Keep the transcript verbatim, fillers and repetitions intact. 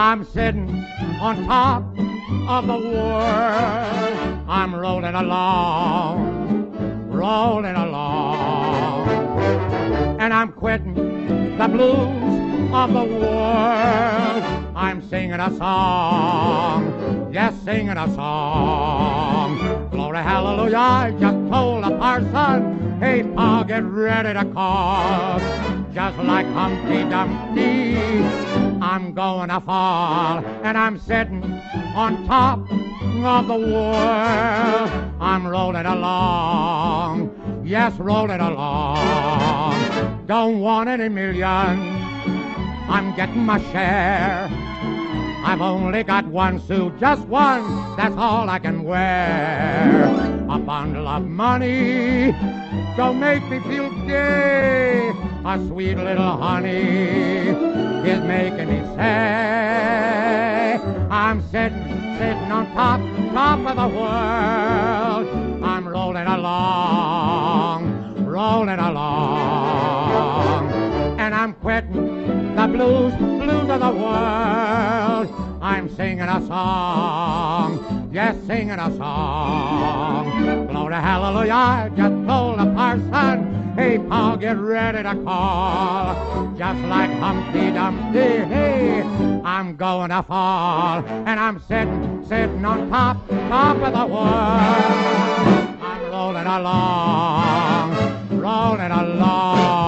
I'm sitting on top of the world. I'm rolling along, rolling along. And I'm quitting the blues of the world. I'm singing a song, yes, singing a song. Glory, hallelujah, I just told the parson, hey, Pa, get ready to call. Just like Humpty Dumpty, I'm going to fall. And I'm sitting on top of the world. I'm rolling along, yes, rolling along. Don't want any million, I'm getting my share. I've only got one suit, just one, that's all I can wear. A bundle of money, don't make me feel gay. A sweet little honey is making me say, I'm sitting, sitting on top, top of the world. I'm rolling along, rolling along. And I'm quitting the blues, blues of the world. I'm singing a song, yes, singing a song. Glory, hallelujah, I just told the parson, hey, Pa, get ready to call. Just like Humpty Dumpty, hey, I'm going to fall. And I'm sitting, sitting on top, top of the world. I'm rolling along, rolling along.